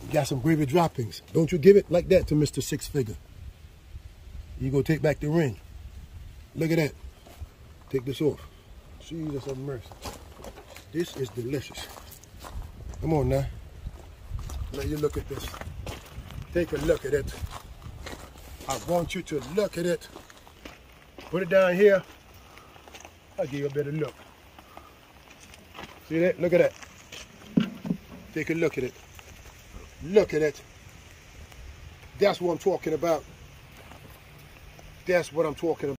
Got some gravy droppings. Don't you give it like that to Mr. Six Figure. You go take back the ring. Look at that. Take this off. Jesus of mercy. This is delicious. Come on now. Let you look at this. Take a look at it. I want you to look at it. Put it down here. I'll give you a better look. See that? Look at that. Take a look at it. Look at it. That's what I'm talking about. That's what I'm talking about.